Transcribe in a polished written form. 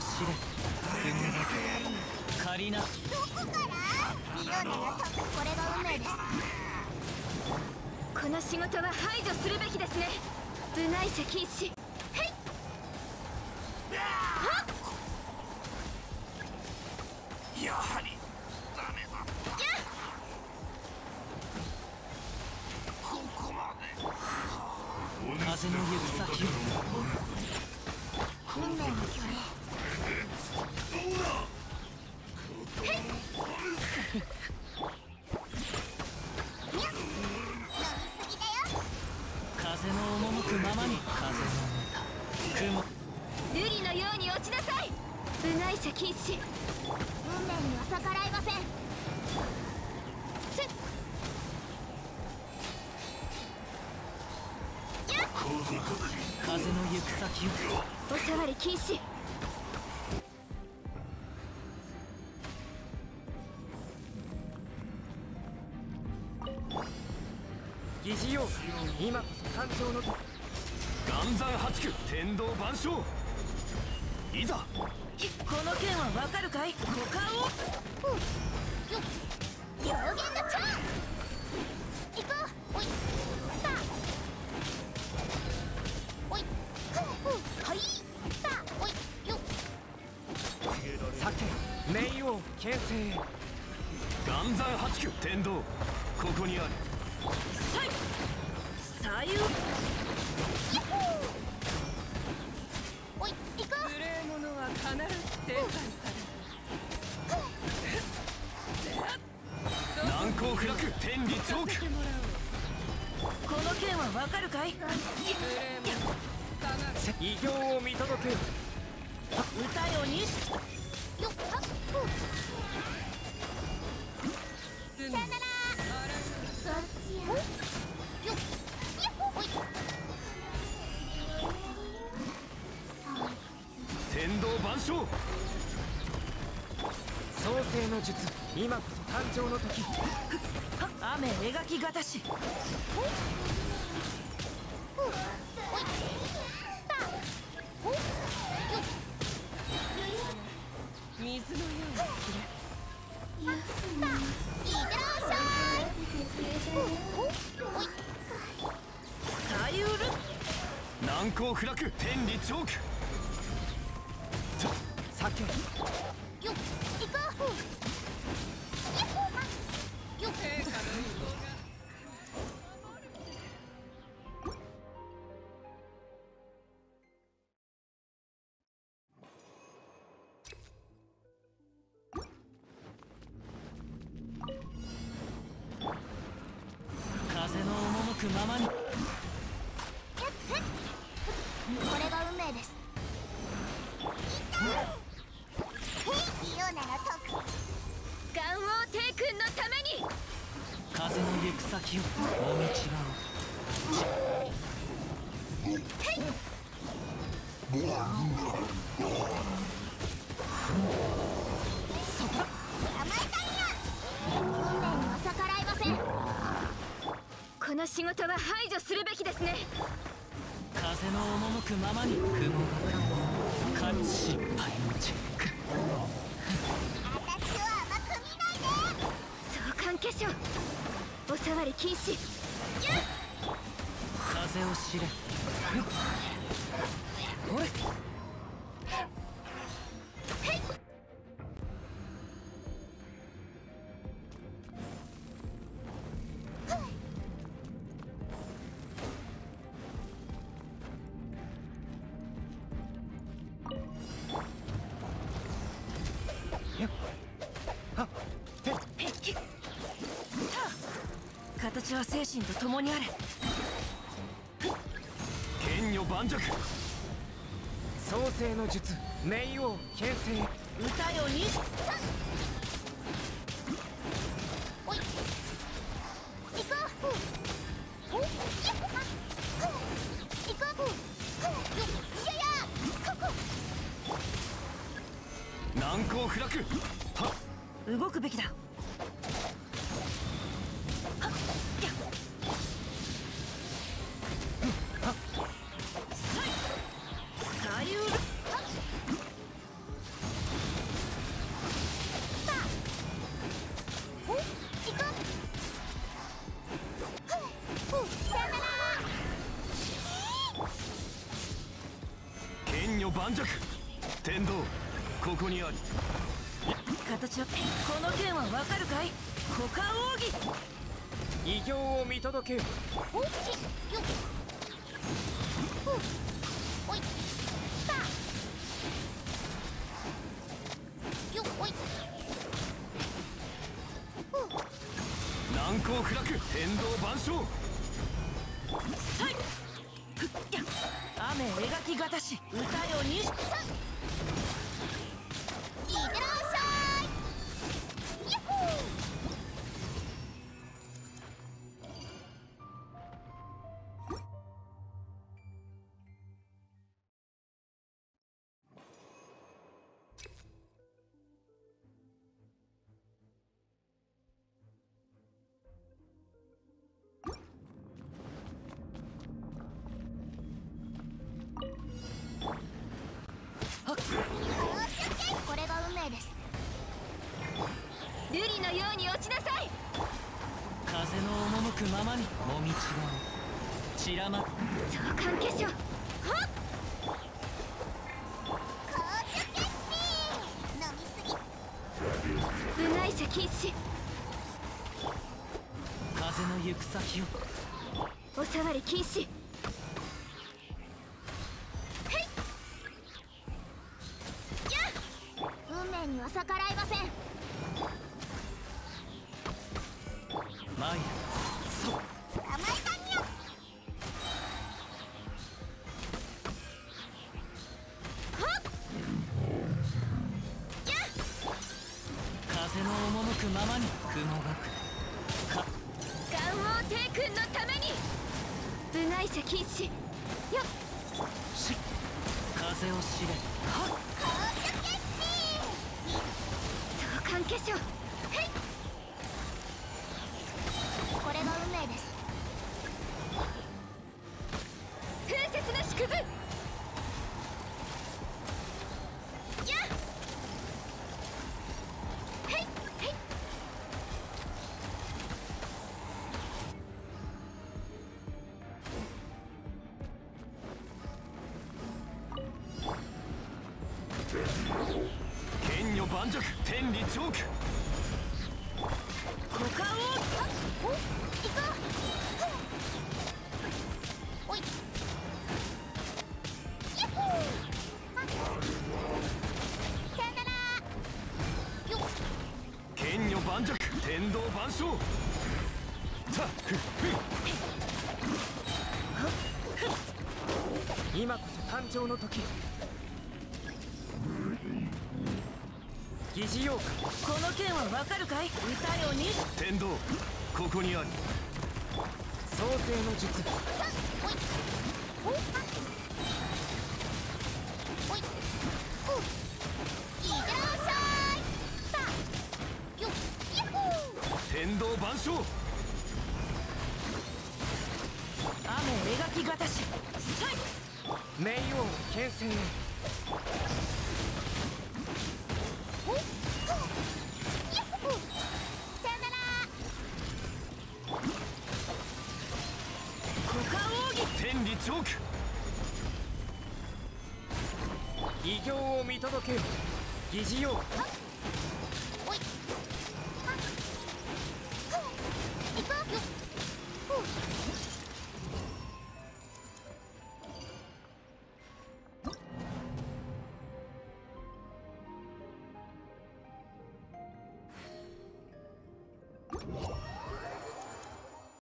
知れ。借りな。どこからリオネがこれが運命です。この仕事は排除するべきですね。部外者禁止。はい。やはりダメだ。ここまで。風の行く先を。運命の距離。どうだ。はい。風の赴くままに。風の雲。瑠璃のように落ちなさい。部外者禁止。運命には逆らえません。風の行く先を。お触り禁止。 疑似用今こそ誕生の岩山八九天道万象。いざ。 この剣はわかるかい。股間を。両弦の蝶。行こう。おい。さあ。おい。はい。さあ。おい。よ。 酒冥王牽制。 岩山八九天道ここにある。 左右。おい、行こう。 無礼者は必ず生産される。 難攻不落天理チョーク。 この剣はわかるかい。 無礼者異形を見届けよ。 歌よに。よっはっ。さよなら。そっちや。よっ。 天道万象。 創世の術今こそ誕生の時。 雨描きがたし。 水のようにきれ。 いってらっしゃい。さゆる。 難攻不落天理チョーク。 酒よっ行こう。よっ。 風の赴くままに。 これが運命です。リオネの特岩王帝君のために。 風の行く先を。お道この仕事は排除するべきですね。 風の赴くままに。雲が神失敗のチェック。 私を甘く見ないで。相関化粧。お触り禁止。 風を知れ。 おい。 形は精神と共にあれ。 剣女盤石。 創世の術冥王牽制。 歌よに。おい。行こう。行こう。いやいや。ここ。 難攻不落。はっ。 動くべきだ。 天道ここにあり。 形はこの剣はわかるかい？股間奥義。 異形を見届け。 おっしよっふうおいさあよっおいふう難攻不落天道万象。 さいふっや雨描きがたし歌よにしさいってらっしゃいやっほーこれが運命です。瑠璃のように落ちなさい。 風の赴くままにもみちが散らまっ相関化粧はっ紅茶決定飲みすぎ部外者禁止風の行く先をおさわり禁止へいやっ運命には逆らえません。 前へそう捕まえたにゃはっやっ風の赴くままに雲がか元王帝君のために部外者禁止よっし風を知れはっ紅茶決定相関化粧へいこれが運命です。風雪の縮図やっへいへい剣女盤石天理チョーク。 股間奥義。 お行こうおいやっほーさよならよっ剣女盤石天道万象。さあふっ今こそ誕生の時。疑似妖怪この剣はわかるかい？歌よにし天道ここにあり。創世の術。 さおいおっおいふういってらっしゃいさあよっやっほー天道万象。 雨描きがたしさい冥王剣戦へ。 おっやっほーさよなら股間奥義。 天理チョーク。異形を見届けよ疑似妖怪。